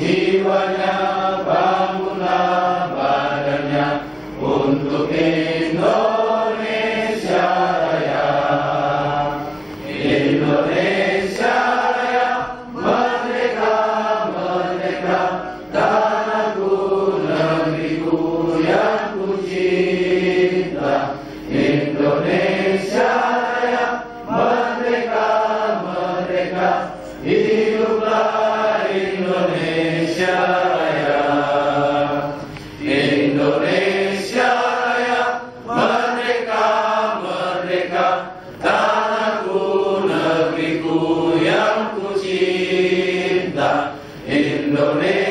jiwanya, bangunlah badannya untuk Indonesia Raya. Indonesia Raya, merdeka, merdeka, tanahku, negeriku yang ku cinta. Indonesia Raya, merdeka, merdeka, hiduplah Indonesia Raya. Indonesia Raya, merdeka, merdeka, tanahku, negeriku yang ku cinta. Indonesia